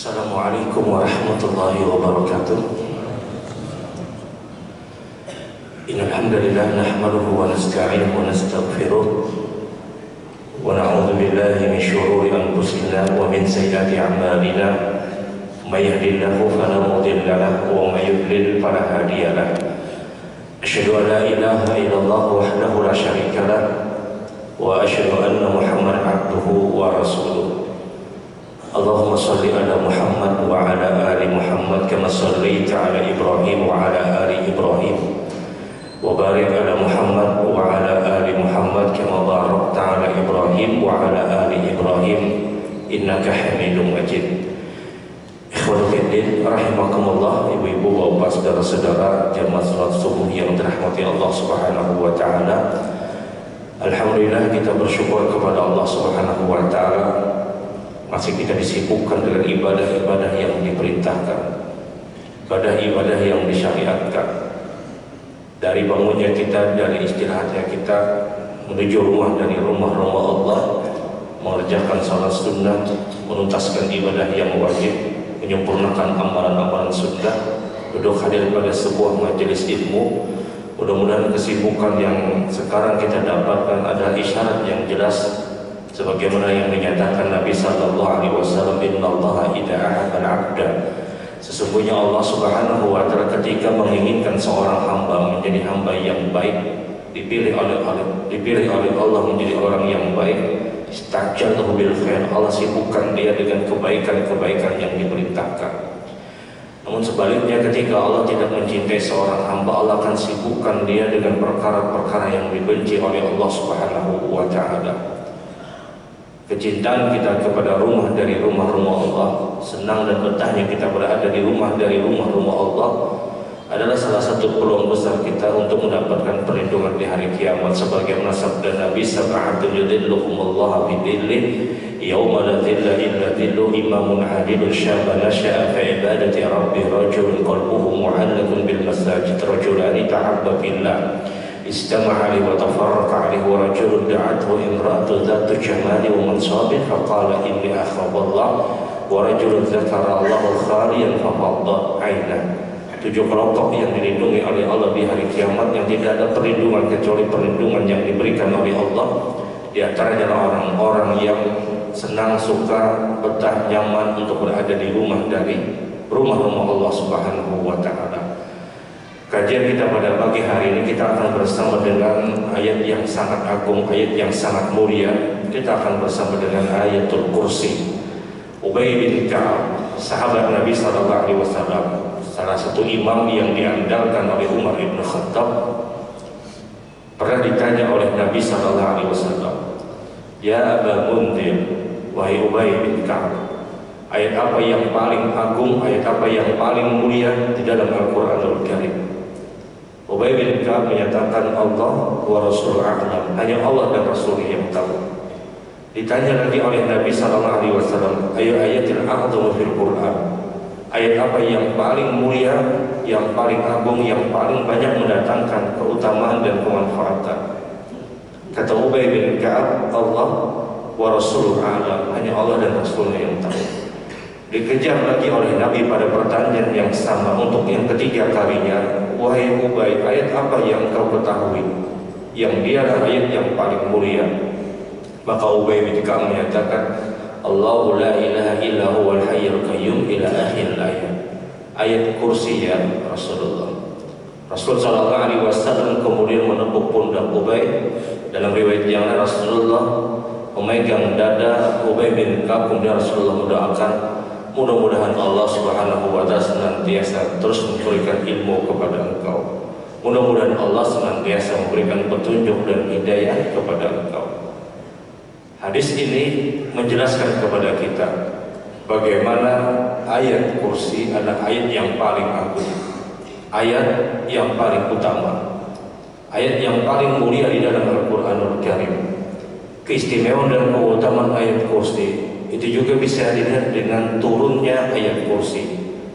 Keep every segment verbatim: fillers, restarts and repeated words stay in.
Assalamualaikum warahmatullahi wabarakatuh. Innal hamdalillah nahmaduhu wa nasta'inuhu wa nastaghfiruh wa na'udzu billahi min shururi anfusina wa min sayyiati a'malina. May yahdihillahu fala mudilla lahu wa may yudlil fala hadiya lahu. Asyhadu an la ilaha illallah wahdahu la syarika lahu wa asyhadu anna Muhammadan abduhu wa rasuluh. Allahumma salli ala Muhammad wa ala ali Muhammad kama sallaita ala Ibrahim wa ala ali Ibrahim wa barik ala Muhammad wa ala ali Muhammad kama barakta ala Ibrahim wa ala ali Ibrahim innaka Hamidum Majid. Ikhwanu fiddin rahimakumullah, ibu-ibu, bapak, saudara-saudara jamaah salat subuh yang dirahmati Allah Subhanahu wa taala. Alhamdulillah, kita bersyukur kepada Allah Subhanahu wa taala masih kita disibukkan dengan ibadah-ibadah yang diperintahkan, ibadah-ibadah yang disyariatkan. Dari bangunnya kita, dari istirahatnya kita, menuju rumah dari rumah-rumah Allah, mengerjakan salat sunnah, menuntaskan ibadah yang wajib, menyempurnakan amalan-amalan sunnah, duduk hadir pada sebuah majelis ilmu. Mudah-mudahan kesibukan yang sekarang kita dapatkan adalah isyarat yang jelas sebagaimana yang dinyatakan Nabi sallallahu alaihi wasallam, innallaha idza ahabba al-'abda, sesungguhnya Allah Subhanahu wa taala ketika menginginkan seorang hamba menjadi hamba yang baik, dipilih oleh dipilih oleh Allah menjadi orang yang baik, istajalahu bil khair, Allah sibukkan dia dengan kebaikan-kebaikan yang diperintahkan. Namun sebaliknya, ketika Allah tidak mencintai seorang hamba, Allah akan sibukkan dia dengan perkara-perkara yang dibenci oleh Allah Subhanahu wa taala. Kecintaan kita kepada rumah dari rumah-rumah Allah, senang dan betahnya kita berada di rumah dari rumah-rumah Allah adalah salah satu peluang besar kita untuk mendapatkan perlindungan di hari kiamat. Sebagaimana sabda Nabi, sab'atun yudhilluhumullahu bidhillih yauma la dhilla illa dhilluh, imamun adilun syabban nasha'a fi ibadati rabbih, rajulun qalbuhu mu'allaqun bil masajid, rajulani tahabba fillah istama'a li wa tafarraqa alaihi, wa rajulun da'athu imra'atu dhatu jamali wa mansabin faqala inni akhaballah, wa rajulun dzakara Allahu khaliyan faqadda 'ainah. Tujuh kelompok yang dilindungi oleh Allah di hari kiamat, yang tidak ada perlindungan kecuali perlindungan yang diberikan oleh Allah. Di antaranya adalah orang-orang yang senang, suka, betah, nyaman untuk berada di rumah dari rumah-rumah Allah Subhanahu wa taala. Kajian kita pada pagi hari ini kita akan bersama dengan ayat yang sangat agung, ayat yang sangat mulia. Kita akan bersama dengan ayatul kursi. Ubay bin Ka'ab, sahabat Nabi sallallahu alaihi wasallam, salah satu imam yang diandalkan oleh Umar bin Khattab, pernah ditanya oleh Nabi sallallahu alaihi wasallam, "Ya Aba Mundhir, wahai Ubay bin Ka'ab, ayat apa yang paling agung, ayat apa yang paling mulia di dalam Al-Qur'anul Karim?" Ubay bin Ka'ab menyatakan, Allah wa Rasul a'lam, hanya Allah dan Rasul yang tahu. Ditanya lagi oleh Nabi sallallahu alaihi wasallam, ayu ayatil a'dhamu fil Qur'an, ayat apa yang paling mulia, yang paling agung, yang paling banyak mendatangkan keutamaan dan kemanfaatan? Kata Ubay bin Ka'ab, Allah wa Rasul a'lam, hanya Allah dan Rasulnya yang tahu. Dikejar lagi oleh Nabi pada pertanyaan yang sama untuk yang ketiga kalinya, wahai Ubay, ayat apa yang kau ketahui yang dia adalah ayat yang paling mulia? Maka Ubay bin Ka'ab menyatakan, Allahu la ilaha illa huwal hayyul qayyum ila akhir ayat. Ayat kursi ya Rasulullah. Rasul sallallahu alaihi wasallam kemudian menepuk pundak Ubay. Dalam riwayat yang lain, Rasulullah memegang dada Ubay bin Ka'ab, kemudian Rasulullah mendoakan, mudah-mudahan Allah Subhanahu wa taala senantiasa terus memberikan ilmu kepada engkau. Mudah-mudahan Allah senantiasa memberikan petunjuk dan hidayah kepada engkau. Hadis ini menjelaskan kepada kita bagaimana ayat kursi adalah ayat yang paling agung, ayat yang paling utama, ayat yang paling mulia di dalam Al-Qur'anul Karim. Keistimewaan dan keutamaan ayat kursi itu juga bisa dilihat dengan turunnya ayat kursi.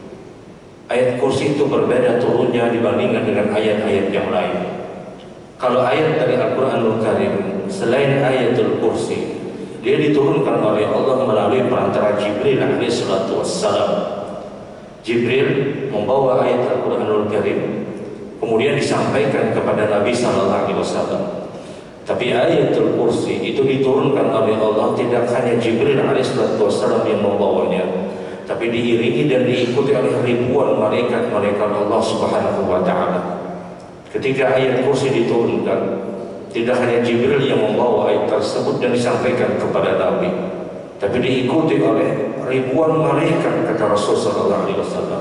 Ayat kursi itu berbeda turunnya dibandingkan dengan ayat-ayat yang lain. Kalau ayat dari Al-Qur'anul Karim selain ayatul kursi Dia diturunkan oleh Allah melalui perantara Jibril alaihi salatu wassalam. Jibril membawa ayat Al-Quranul Karim, kemudian disampaikan kepada Nabi sallallahu alaihi wasallam. Tapi ayatul kursi itu diturunkan oleh Allah tidak hanya Jibril alaihi salatu wassalam yang membawanya, tapi diiringi dan diikuti oleh ribuan malaikat-malaikat Allah Subhanahu wa taala. Ketika ayat kursi diturunkan, tidak hanya Jibril yang membawa ayat tersebut dan disampaikan kepada Nabi, tapi diikuti oleh ribuan malaikat, kata Rasul sallallahu alaihi wasallam.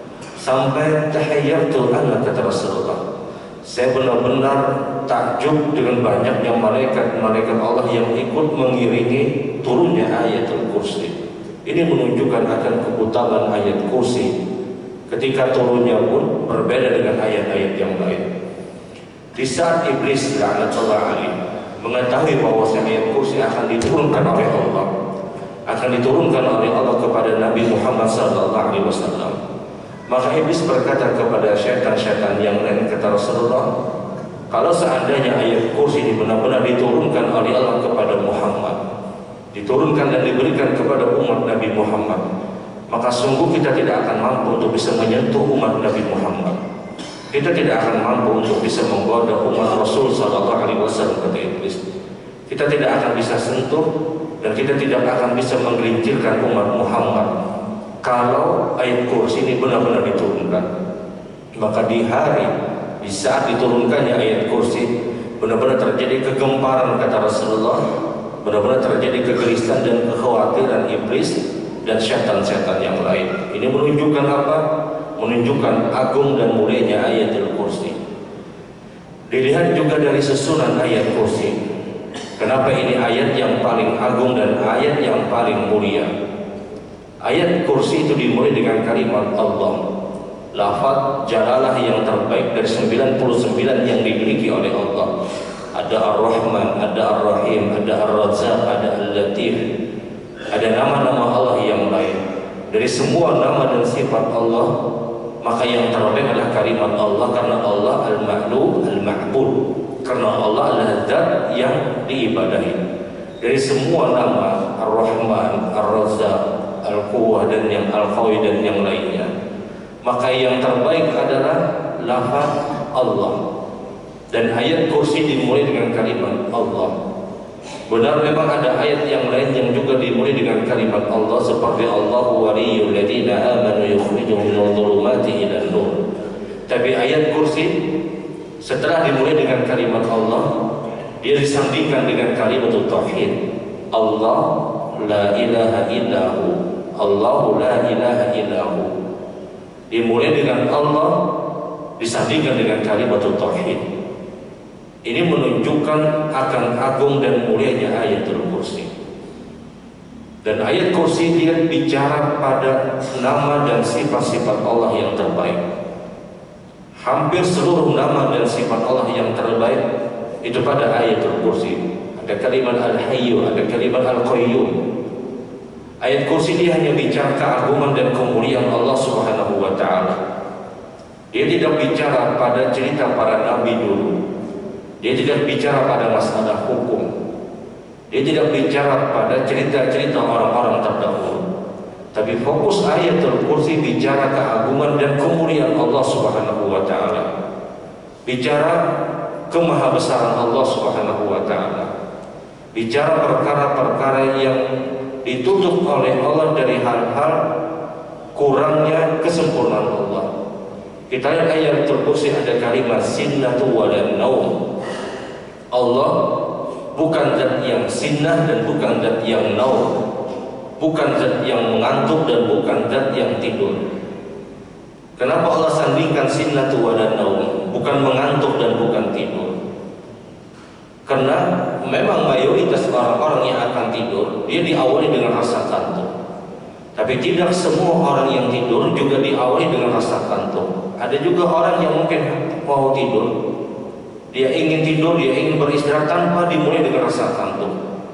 Sampai tahayyartu ana, kata Rasulullah, saya benar-benar takjub dengan banyaknya malaikat-malaikat Allah yang ikut mengiringi turunnya ayatul kursi. Ini menunjukkan akan keutamaan ayat kursi. Ketika turunnya pun berbeda dengan ayat-ayat yang lain. Di saat iblis laknatullah alaih mengetahui bahwa ayat kursi akan diturunkan oleh Allah, akan diturunkan oleh Allah kepada Nabi Muhammad sallallahu alaihi wasallam, maka iblis berkata kepada syaitan-syaitan yang lain, kata Rasulullah, kalau seandainya ayat kursi ini benar-benar diturunkan oleh Allah kepada Muhammad, diturunkan dan diberikan kepada umat Nabi Muhammad, maka sungguh kita tidak akan mampu untuk bisa menyentuh umat Nabi Muhammad. Kita tidak akan mampu untuk bisa menggoda umat Rasul sallallahu alaihi wasallam, kata iblis. Kita tidak akan bisa sentuh dan kita tidak akan bisa menggelincirkan umat Muhammad kalau ayat kursi ini benar-benar diturunkan. Maka di hari, di saat diturunkannya ayat kursi, benar-benar terjadi kegemparan, kata Rasulullah, benar-benar terjadi kegelisahan dan kekhawatiran iblis dan syaitan-syaitan yang lain. Ini menunjukkan apa? Menunjukkan agung dan mulianya ayatul kursi. Dilihat juga dari susunan ayat kursi. Kenapa ini ayat yang paling agung dan ayat yang paling mulia? Ayat kursi itu dimulai dengan kalimat Allah, lafaz jalalah yang terbaik dari sembilan puluh sembilan yang dimiliki oleh Allah. Ada Ar-Rahman, ada Ar-Rahim, ada Ar-Razzaq, ada Al-Latif, ada nama-nama Allah yang lain. Dari semua nama dan sifat Allah, maka yang terbaik adalah kalimat Allah, karena Allah al-ma'lu al-ma'bud, karena Allah adalah zat yang diibadahi. Dari semua nama Ar-Rahman, Ar-Razzaq, Al-Quwwah dan yang Al-Qawi dan yang lainnya, maka yang terbaik adalah lafaz Allah. Dan ayat kursi dimulai dengan kalimat Allah. Benar memang ada ayat yang lain yang juga dimulai dengan kalimat Allah, seperti Allahu waliyyul ladzina amanu yukhrijuhum minadh dhulumati ilan nur. Tapi ayat kursi setelah dimulai dengan kalimat Allah, dia disandingkan dengan kalimat tauhid. Allah la ilaha illahu, Allahu la ilaha illahu. Dimulai dengan Allah, disandingkan dengan kalimat tauhid. Ini menunjukkan akan agung dan mulianya ayatul kursi. Dan ayat kursi dia bicara pada nama dan sifat-sifat Allah yang terbaik. Hampir seluruh nama dan sifat Allah yang terbaik itu pada ayatul kursi. Ada kalimat Al-Hayyu, ada kalimat Al-Qayyum. Ayat kursi dia hanya bicara keagungan dan kemuliaan Allah Subhanahu wa taala. Dia tidak bicara pada cerita para nabi dulu. Dia tidak bicara pada masalah hukum. Dia tidak bicara pada cerita-cerita orang-orang terdahulu. Tapi fokus ayatul kursi bicara keagungan dan kemuliaan Allah Subhanahu wa taala. Bicara kemahabesaran Allah Subhanahu wa taala. Bicara perkara-perkara yang ditutup oleh Allah dari hal-hal kurangnya kesempurnaan Allah. Kita lihat ayatul kursi ada kalimat sinnatu wa naum. Allah bukan zat yang sinnah dan bukan zat yang naum, bukan zat yang mengantuk dan bukan zat yang tidur. Kenapa Allah sandingkan sinnatu wa naum, bukan mengantuk dan bukan tidur? Karena memang mayoritas orang-orang yang akan tidur dia diawali dengan rasa kantuk. Tapi tidak semua orang yang tidur juga diawali dengan rasa kantuk. Ada juga orang yang mungkin mau tidur, dia ingin tidur, dia ingin beristirahat tanpa dimulai dengan rasa kantuk.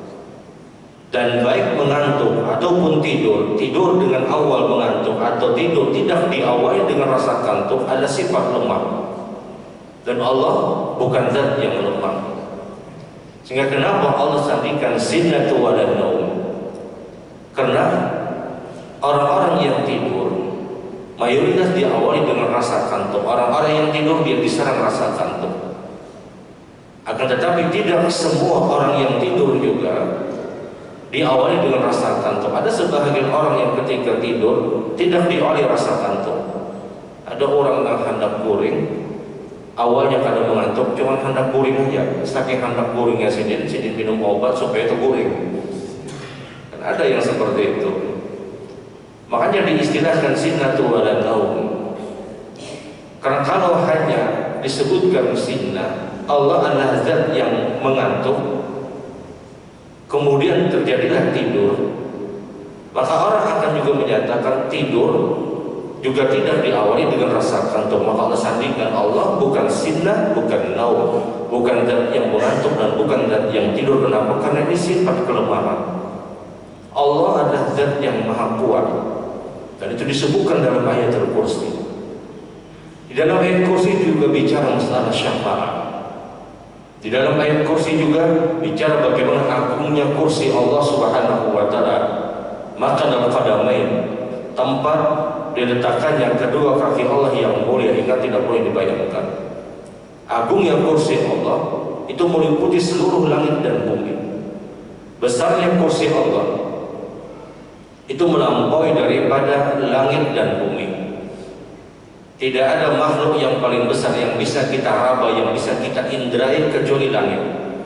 Dan baik mengantuk ataupun tidur, tidur dengan awal mengantuk atau tidur tidak diawali dengan rasa kantuk, ada sifat lemah. Dan Allah bukan zat yang lemah. Sehingga kenapa Allah sandikan sinatu walan naum? Karena orang-orang yang tidur mayoritas diawali dengan rasa kantuk. Orang-orang yang tidur dia diserang rasa kantuk. Akan tetapi tidak semua orang yang tidur juga diawali dengan rasa kantuk. Ada sebagian orang yang ketika tidur tidak diawali rasa kantuk. Ada orang yang hendak guring, awalnya kadang mengantuk, cuma hendak guring aja. Saking hendak guringnya sidin, sidin minum obat supaya itu guring. Kan ada yang seperti itu. Makanya diistilahkan sinatu walan naum. Karena kalau hanya disebutkan sinna, Allah adalah zat yang mengantuk, kemudian terjadilah tidur, maka orang akan juga menyatakan tidur juga tidak diawali dengan rasa kantuk. Maka Allah sandingkan Allah bukan sinna, bukan naum, bukan zat yang mengantuk dan bukan zat yang tidur. Kenapa? Karena ini sifat kelemahan. Allah adalah zat yang maha kuat, dan itu disebutkan dalam ayat Al-Kursi. Di dalam ayat Kursi juga bicara masalah syafaat. Di dalam ayat Kursi juga bicara bagaimana agungnya kursi Allah Subhanahu wa taala. Maka dalam qadamain, tempat diletakkannya kedua kaki Allah yang mulia, ingat tidak boleh dibayangkan. Agungnya kursi Allah itu meliputi seluruh langit dan bumi. Besarnya kursi Allah itu melampaui daripada langit dan bumi. Tidak ada makhluk yang paling besar yang bisa kita raba, yang bisa kita indrai kecuali langit.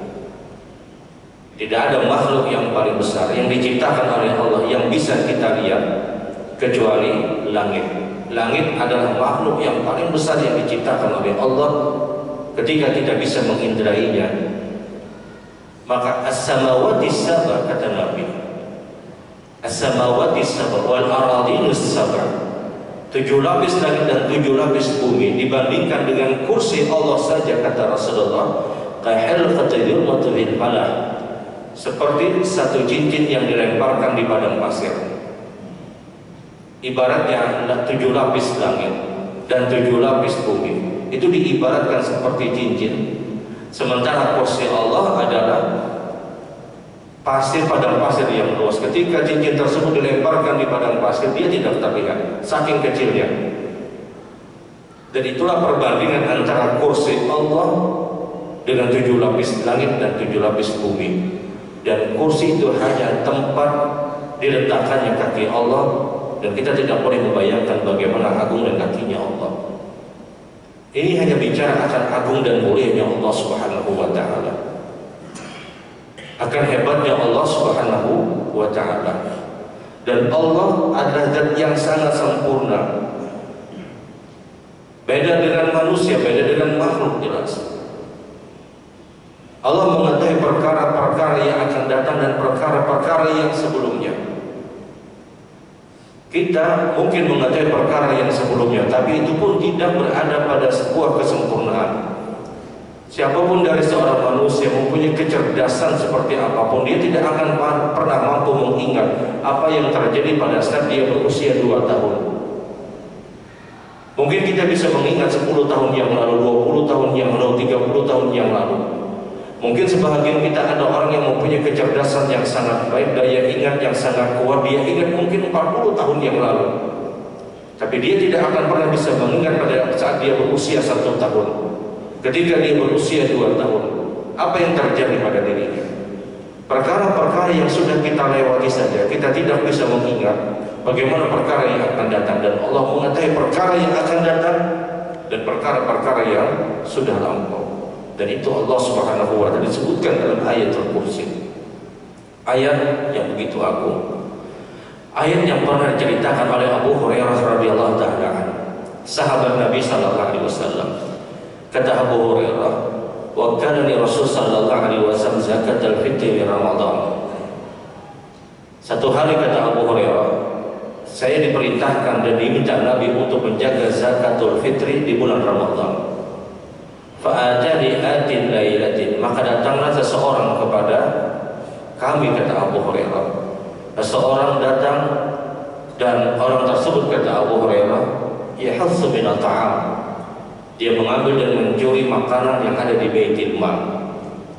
Tidak ada makhluk yang paling besar yang diciptakan oleh Allah yang bisa kita lihat kecuali langit. Langit adalah makhluk yang paling besar yang diciptakan oleh Allah ketika kita bisa mengindrainya. Maka as-samawati sab'a, kata Nabi, as-samawati sab'a wal aradinus sab'a, tujuh lapis langit dan tujuh lapis bumi dibandingkan dengan kursi Allah saja, kata Rasulullah, kahilqatil mutbil falah, seperti satu cincin yang dilemparkan di padang pasir. Ibaratnya tujuh lapis langit dan tujuh lapis bumi itu diibaratkan seperti cincin, sementara kursi Allah adalah pasir, padang pasir yang luas. Ketika cincin tersebut dilemparkan di padang pasir, dia tidak terlihat, saking kecilnya. Dan itulah perbandingan antara kursi Allah dengan tujuh lapis langit dan tujuh lapis bumi. Dan kursi itu hanya tempat diletakkannya kaki Allah, dan kita tidak boleh membayangkan bagaimana agung dan kakinya Allah. Ini hanya bicara akan agung dan mulianya Allah Subhanahu wa ta'ala, akan hebatnya Allah Subhanahu wa ta'ala. Dan Allah adalah zat yang sangat sempurna. Beda dengan manusia, beda dengan makhluk, jelas. Allah mengetahui perkara-perkara yang akan datang dan perkara-perkara yang sebelumnya. Kita mungkin mengetahui perkara yang sebelumnya, tapi itu pun tidak berada pada sebuah kesempurnaan. Siapapun dari seorang manusia mempunyai kecerdasan seperti apapun, dia tidak akan pernah mampu mengingat apa yang terjadi pada saat dia berusia dua tahun. Mungkin kita bisa mengingat sepuluh tahun yang lalu, dua puluh tahun yang lalu, tiga puluh tahun yang lalu. Mungkin sebahagian kita ada orang yang mempunyai kecerdasan yang sangat baik, daya ingat yang sangat kuat, dia ingat mungkin empat puluh tahun yang lalu. Tapi dia tidak akan pernah bisa mengingat pada saat dia berusia satu tahun. Ketika dia berusia dua tahun, apa yang terjadi pada dirinya? Perkara-perkara yang sudah kita lewati saja, kita tidak bisa mengingat bagaimana perkara yang akan datang. Dan Allah mengetahui perkara yang akan datang dan perkara-perkara yang sudah lampau. Dan itu Allah Subhanahu wa ta'ala disebutkan dalam ayat Al-Kursi. Ayat yang begitu agung. Ayat yang pernah diceritakan oleh Abu Hurairah radhiyallahu ta'ala, sahabat Nabi sallallahu alaihi wasallam. Kata Abu Hurairah, wa kana li Rasul sallallahu alaihi wasallam zakat al-fitr di Ramadan. Satu hari, kata Abu Hurairah, saya diperintahkan dan diminta Nabi untuk menjaga zakatul fitri di bulan Ramadan. Fa'atani atin lailatin, maka datanglah seseorang kepada kami, kata Abu Hurairah. Seseorang datang dan orang tersebut, kata Abu Hurairah, yahassu min at-ta'am, dia mengambil dan mencuri makanan yang ada di Baitul Mal.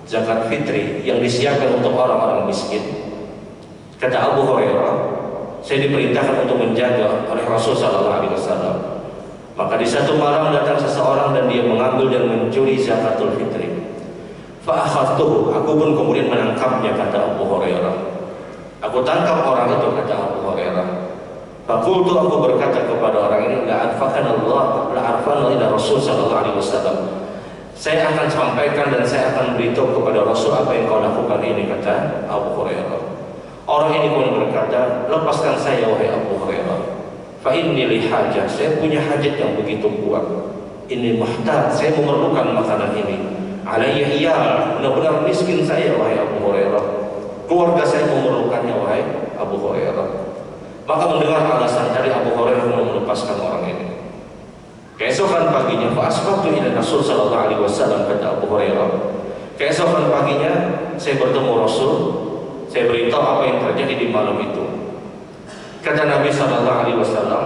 zakat fitri yang disiapkan untuk orang-orang miskin. Kata Abu Hurairah, saya diperintahkan untuk menjaga oleh Rasul sallallahu alaihi wasallam. Maka di satu malam datang seseorang dan dia mengambil dan mencuri zakatul fitri. Fa akhadtuhu, aku pun kemudian menangkapnya, kata Abu Hurairah. Aku tangkap orang itu, kata Abu Hurairah. Fa qultu, aku berkata kepada orang ini, la arfaqana Allah, la arfana ila Rasul sallallahu alaihi wasallam. Saya akan sampaikan dan saya akan beritahu kepada Rasul apa yang kau lakukan ini, kata Abu Hurairah. Orang ini pun berkata, lepaskan saya wahai Abu Hurairah. Fa inni li hajah, saya punya hajat yang begitu kuat. Ini muhtaj, saya memerlukan makanan ini. Alayya iya, benar-benar miskin saya wahai Abu Hurairah. Keluarga saya memerlukannya wahai Abu Hurairah. Maka mendengar alasan dari Abu Hurairah melepaskan orang ini. Keesokan paginya, fa asbahtu ila Rasul sallallahu alaihi wasallam, kata Abu Hurairah. Keesokan paginya saya bertemu Rasul, saya beritahu apa yang terjadi di malam itu. Kata Nabi sallallahu alaihi wasallam,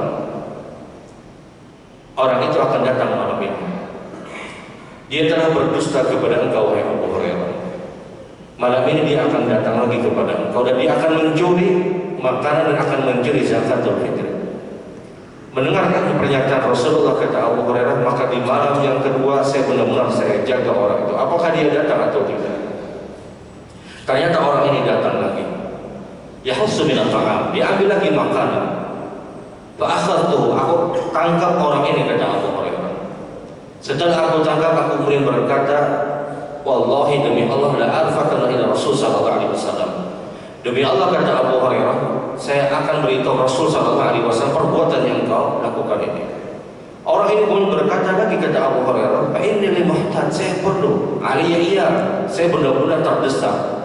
orang itu akan datang malam ini. Dia telah berdusta kepada engkau wahai Abu Hurairah. Malam ini dia akan datang lagi kepada engkau dan dia akan mencuri makanan dan akan mencuri zakatul fitri. Mendengarkan pernyataan Rasulullah, kata Abu Hurairah, maka di malam yang kedua saya benar-benar saya jaga orang itu. Apakah dia datang atau tidak? Ternyata orang ini datang lagi. Yahussu min at-ta'am, dia ambil lagi makanan. Fa akhadtuhu, aku tangkap orang ini, kata Abu Hurairah. Setelah aku tangkap, aku kemudian berkata, wallahi demi Allah, la arfaqana ila Rasul sallallahu alaihi wasallam. Demi Allah, kata Abu Hurairah, saya akan beritahu Rasul sallallahu alaihi wasallam perbuatan yang kau lakukan ini. Orang ini pun berkata lagi, kata Abu Hurairah, fa inni li muhtaj, saya perlu. Aliyya iya, saya benar-benar terdesak.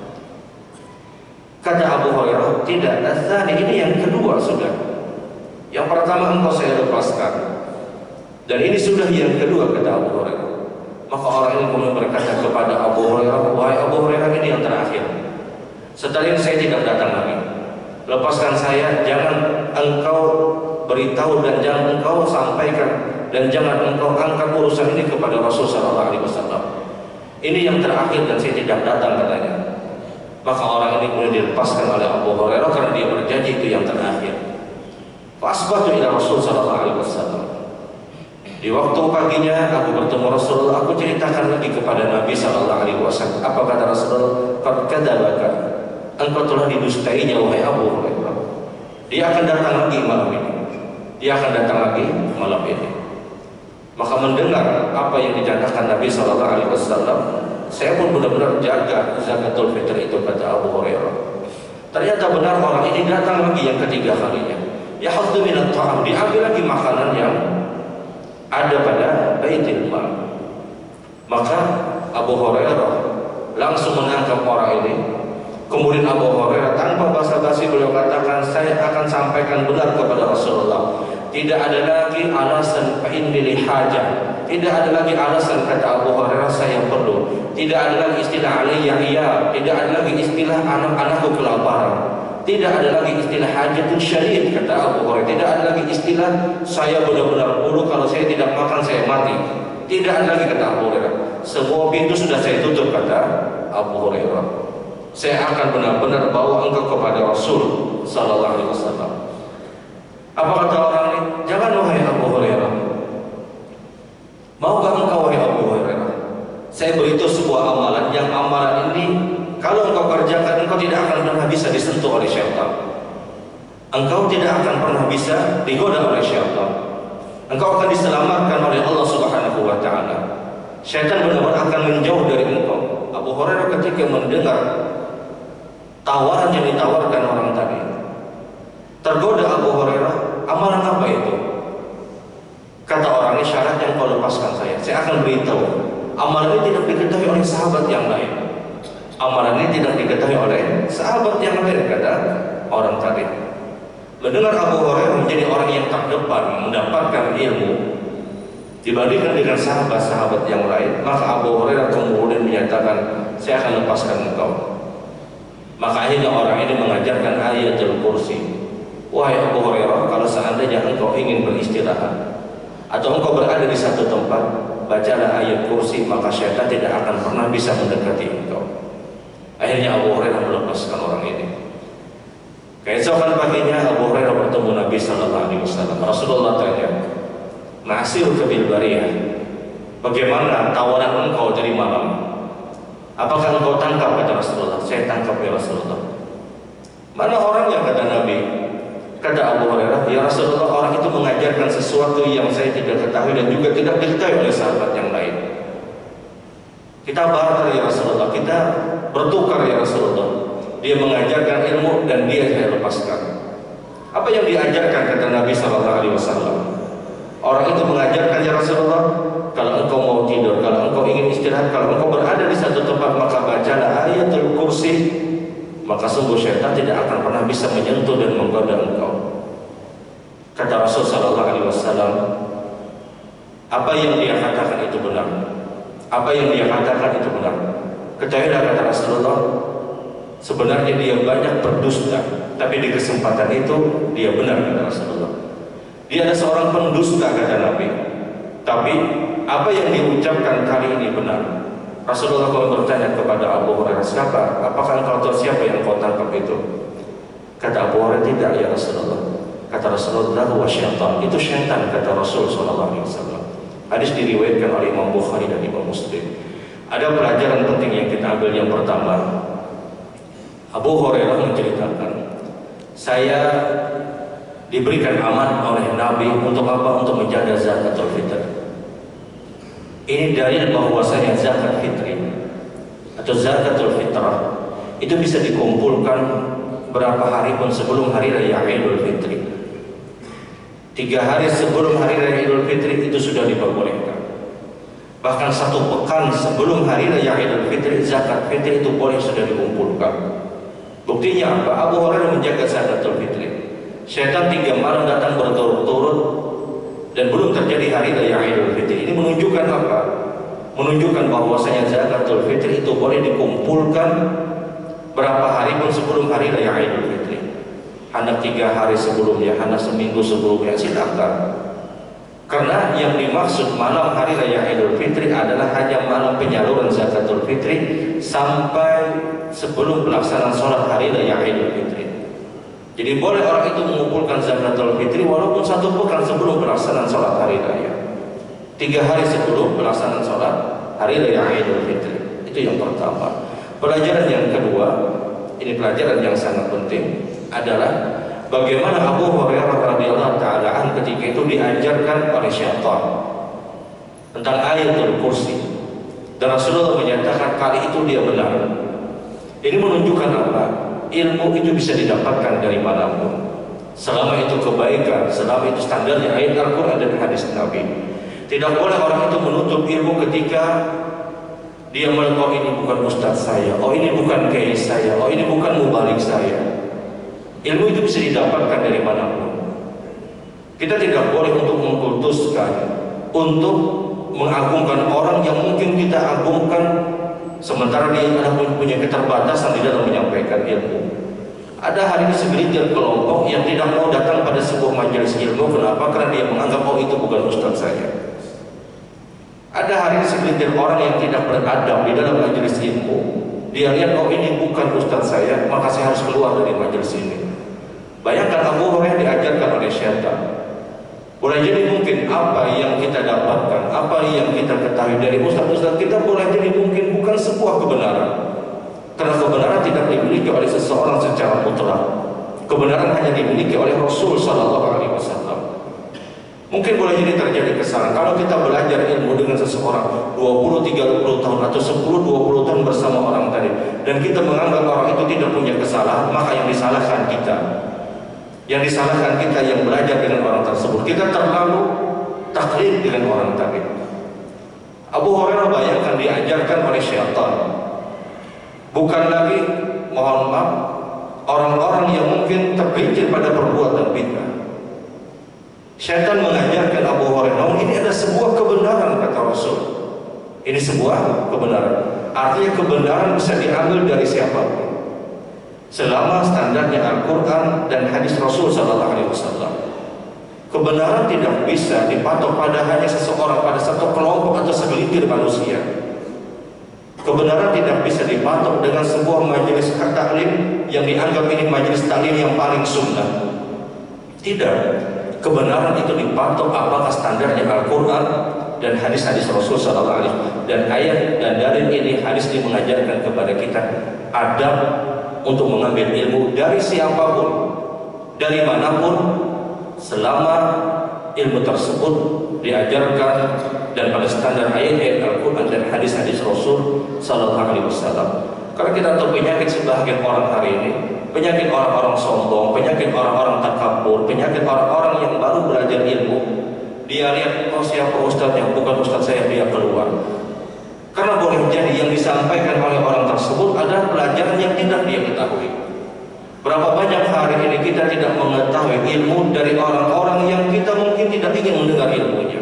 Kata Abu Hurairah, tidak, dasani, ini yang kedua sudah. Yang pertama engkau saya lepaskan, dan ini sudah yang kedua, kata Abu Hurairah. Maka orang ini kemudian berkata kepada Abu Hurairah, wahai Abu Hurairah, ini yang terakhir. Setelah ini saya tidak datang lagi. Lepaskan saya, jangan engkau beritahu dan jangan engkau sampaikan dan jangan engkau angkat urusan ini kepada Rasul sallallahu alaihi wasallam. Ini yang terakhir dan saya tidak datang, katanya. Maka orang ini kemudian dilepaskan oleh Abu Hurairah karena dia berjanji itu yang terakhir. Fasbahtu ila Rasul sallallahu alaihi wasallam. Di waktu paginya aku bertemu Rasulullah, aku ceritakan lagi kepada Nabi sallallahu alaihi wasallam. Apa kata Rasulullah? Qad kadzabaka, engkau telah didustainya wahai Abu Hurairah. Dia akan datang lagi malam ini. Dia akan datang lagi malam ini. Maka mendengar apa yang dinyatakan Nabi sallallahu alaihi wasallam, saya pun benar-benar jaga zakatul fitr itu, kata Abu Hurairah. Ternyata benar orang ini datang lagi yang ketiga kalinya. Yahuddu min at-ta'am, diambil lagi makanan yang ada pada baitul mal. Maka Abu Hurairah langsung menangkap orang ini. Kemudian Abu Hurairah tanpa basa-basi beliau katakan, saya akan sampaikan benar kepada Rasulullah. Tidak ada lagi alasan fa inni li hajah. Tidak ada lagi alasan, kata Abu Hurairah, saya perlu. Tidak ada lagi istilah alayya iya. Tidak ada lagi istilah anak-anakku kelaparan. Tidak ada lagi istilah hajatun syadid, kata Abu Hurairah. Tidak ada lagi istilah saya benar-benar perlu, kalau saya tidak makan saya mati. Tidak ada lagi, kata Abu Hurairah. Semua pintu sudah saya tutup, kata Abu Hurairah. Saya akan benar-benar bawa engkau kepada Rasul sallallahu alaihi wasallam. Apa kata orang ini? Jangan wahai Abu Hurairah. Maukah engkau wahai Abu Hurairah, saya beritahu sebuah amalan yang amalan ini kalau engkau kerjakan, engkau tidak akan pernah bisa disentuh oleh syaitan. Engkau tidak akan pernah bisa digoda oleh syaitan. Engkau akan diselamatkan oleh Allah Subhanahu wa taala. Syaitan benar-benar akan menjauh dari engkau. Abu Hurairah ketika mendengar tawaran yang ditawarkan orang tadi, tergoda Abu Hurairah. Amalan apa itu? Kata orang ini, syarat yang kau lepaskan saya, saya akan beritahu. Amalan ini tidak diketahui oleh sahabat yang lain. Amalan ini tidak diketahui oleh sahabat yang lain, kata orang tadi. Mendengar Abu Hurairah menjadi orang yang terdepan mendapatkan ilmu dibandingkan dengan sahabat-sahabat yang lain, maka Abu Hurairah kemudian menyatakan, saya akan lepaskan engkau. Maka akhirnya orang ini mengajarkan ayatul kursi. Wahai Abu Hurairah, kalau seandainya engkau ingin beristirahat, atau engkau berada di satu tempat, bacalah ayat kursi, maka syaitan tidak akan pernah bisa mendekati engkau. Akhirnya Abu Hurairah melepaskan orang ini. Keesokan paginya Abu Hurairah bertemu Nabi Sallallahu Alaihi Wasallam. Rasulullah tanya, "Masir bil bariyah, bagaimana tawaran engkau dari malam? Apakah engkau tangkap?" Kata Rasulullah. "Saya tangkap ya Rasulullah." "Mana orangnya?" kata Nabi. Kata Abu Hurairah, "Ya Rasulullah, orang itu mengajarkan sesuatu yang saya tidak ketahui dan juga tidak diketahui oleh sahabat yang lain. Kita barter ya Rasulullah, kita bertukar ya Rasulullah. Dia mengajarkan ilmu dan dia saya lepaskan." Apa yang diajarkan? Kata Nabi Sallallahu Alaihi Wasallam. Orang itu mengajarkan, "Ya Rasulullah, kalau engkau mau tidur, kalau engkau ingin istirahat, kalau engkau berada di satu tempat, maka bacalah ayatul kursi, maka sungguh syaitan tidak akan pernah bisa menyentuh dan menggoda engkau." Kata Rasul Sallallahu Alaihi Wasallam, apa yang dia katakan itu benar. Apa yang dia katakan itu benar. Ketahuilah, kata Rasulullah, sebenarnya dia banyak berdusta, tapi di kesempatan itu dia benar, kata Rasulullah. Dia ada seorang pendusta, kata Nabi, tapi apa yang diucapkan kali ini benar. Rasulullah pun bertanya kepada Abu Hurairah, "Siapa? Apakah engkau tahu siapa yang kau tangkap itu?" Kata Abu Hurairah, "Tidak ya Rasulullah." Kata Rasulullah, "Wa syaitan." Itu syaitan, kata Rasul Sallallahu Alaihi Wasallam. Hadis diriwayatkan oleh Imam Bukhari dan Imam Muslim. Ada pelajaran penting yang kita ambil. Yang pertama, Abu Hurairah menceritakan, "Saya diberikan amanah oleh Nabi untuk apa? Untuk menjaga zakatul fitr." Ini dalil bahwasanya zakat fitri atau zakatul fitrah itu bisa dikumpulkan berapa hari pun sebelum hari raya Idul Fitri. Tiga hari sebelum hari raya Idul Fitri itu sudah diperbolehkan. Bahkan satu pekan sebelum hari raya Idul Fitri, zakat fitri itu boleh sudah dikumpulkan. Buktinya apa? Abu Hurairah menjaga zakatul fitri. Syaitan tiga malam datang berturut-turut dan belum terjadi hari raya Idul Fitri. Ini menunjukkan apa? Menunjukkan bahwasanya zakatul fitri itu boleh dikumpulkan berapa hari pun sebelum hari raya Idul Fitri. Hendak tiga hari sebelumnya, hendak seminggu sebelumnya, silakan. Karena yang dimaksud malam hari raya Idul Fitri adalah hanya malam penyaluran zakatul fitri sampai sebelum pelaksanaan sholat hari raya Idul Fitri. Jadi boleh orang itu mengumpulkan zakatul fitri walaupun satu pekan sebelum pelaksanaan sholat hari raya, tiga hari sebelum pelaksanaan sholat hari raya Idul Fitri. Itu yang pertama. Pelajaran yang kedua, ini pelajaran yang sangat penting, adalah bagaimana Abu Hurairah radhiyallahu taala an ketika itu diajarkan oleh syaitan tentang ayatul kursi, dan Rasulullah menyatakan kali itu dia benar. Ini menunjukkan apa? Ilmu itu bisa didapatkan dari manapun, selama itu kebaikan, selama itu standarnya ayat Al-Quran dan hadis Nabi. Tidak boleh orang itu menuntut ilmu ketika dia melihat, oh ini bukan ustaz saya, oh ini bukan kiai saya, oh ini bukan mubalik saya. Ilmu itu bisa didapatkan dari manapun. Kita tidak boleh untuk mengkultuskan, untuk mengagungkan orang yang mungkin kita agungkan, sementara dia adalah punya keterbatasan di dalam menyampaikan ilmu. Ada hari ini segelintir kelompok yang tidak mau datang pada sebuah majelis ilmu. Kenapa? Karena dia menganggap, oh itu bukan ustaz saya. Ada hari ini segelintir orang yang tidak beradab di dalam majelis ilmu. Dia lihat, oh ini bukan ustaz saya, maka saya harus keluar dari majelis ini. Bayangkan Abu Hurairah diajarkan oleh syaitan. Boleh jadi mungkin apa yang kita dapatkan, apa yang kita ketahui dari ustaz-ustaz kita, boleh jadi mungkin bukan sebuah kebenaran. Karena kebenaran tidak dimiliki oleh seseorang secara mutlak. Kebenaran hanya dimiliki oleh Rasul Sallallahu Alaihi Wasallam. Mungkin boleh jadi terjadi kesalahan kalau kita belajar ilmu dengan seseorang dua puluh, tiga puluh tahun atau sepuluh, dua puluh tahun bersama orang tadi, dan kita menganggap orang itu tidak punya kesalahan, maka yang disalahkan kita. Yang disalahkan kita yang belajar dengan orang tersebut. Kita terlalu taklid dengan orang tadi. Abu Hurairah bayangkan diajarkan oleh syaitan. Bukan lagi, mohon maaf, orang-orang yang mungkin tergelincir pada perbuatan bid'ah. Syaitan mengajarkan Abu Hurairah, ini ada sebuah kebenaran, kata Rasul. Ini sebuah kebenaran. Artinya kebenaran bisa diambil dari siapapun, selama standarnya Al-Quran dan hadis Rasul Sallallahu Alaihi Wasallam. Kebenaran tidak bisa dipatok pada hanya seseorang, pada satu kelompok atau segelintir manusia. Kebenaran tidak bisa dipatok dengan sebuah majelis taklim yang dianggap ini majelis taklim yang paling sunnah. Tidak. Kebenaran itu dipatok apakah standarnya Al-Quran dan hadis-hadis Rasul Sallallahu Alaihi Wasallam. Dan ayat dan dalil ini, hadis ini mengajarkan kepada kita adab untuk mengambil ilmu dari siapapun, dari manapun, selama ilmu tersebut diajarkan dan pada standar ayat-ayat Al-Quran dan hadis-hadis Rasul Sallallahu Alaihi Wasallam. Karena kita tahu penyakit sebagian orang hari ini, penyakit orang-orang sombong, penyakit orang-orang takabur, penyakit orang-orang yang baru belajar ilmu. Dia lihat, oh siapa ustadznya, bukan ustadz saya, dia keluar. Karena boleh jadi yang disampaikan oleh orang tersebut adalah pelajaran yang tidak dia ketahui. Berapa banyak hari ini kita tidak mengetahui ilmu dari orang-orang yang kita mungkin tidak ingin mendengar ilmunya.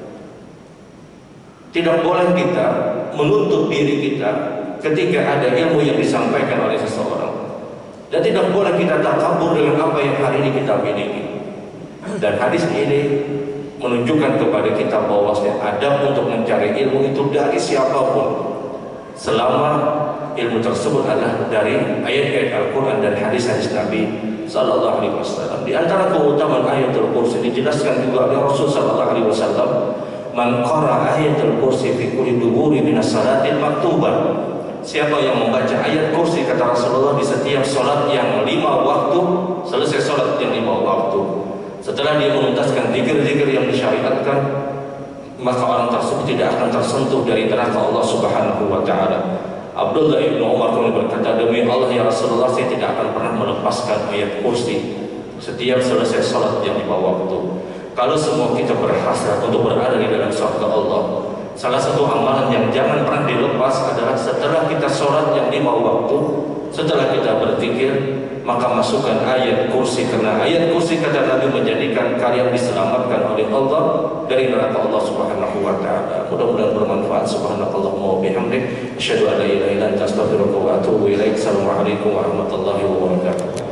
Tidak boleh kita menuntut diri kita ketika ada ilmu yang disampaikan oleh seseorang. Dan tidak boleh kita takabur dengan apa yang hari ini kita miliki. Dan hadis ini menunjukkan kepada kita bahwasanya adab untuk mencari ilmu itu dari siapapun, selama ilmu tersebut adalah dari ayat-ayat Al-Quran dan hadis-hadis Nabi Sallallahu Alaihi Wasallam. Di antara keutamaan ayatul kursi dijelaskan juga oleh Rasul Sallallahu Alaihi Wasallam, man qara ayatul kursi fi kulli duburi minas salatil maktubah. Siapa yang membaca ayat kursi, kata Rasulullah, di setiap sholat yang lima waktu, selesai sholat yang lima waktu, setelah dia menuntaskan zikir-zikir yang disyariatkan, maka orang tersebut tidak akan tersentuh dari neraka Allah Subhanahu wa Ta'ala. Abdullah ibnu Umar berkata, demi Allah ya Rasulullah, saya tidak akan pernah melepaskan ayat kursi setiap selesai sholat yang lima waktu. Kalau semua kita berhasrat untuk berada di dalam surga Allah, salah satu amalan yang jangan pernah dilepas adalah setelah kita sholat yang lima waktu, setelah kita berzikir, maka masukkan ayat kursi, karena ayat kursi kata Nabi menjadikan kalian diselamatkan oleh Allah dari neraka Allah Subhanahu wa Ta'ala. Mudah-mudahan bermanfaat. Subhanakallahumma wa bihamdik, asyhadu an la ilaha illa anta, astaghfiruka wa atubu ilaik. Assalamualaikum warahmatullahi wabarakatuh.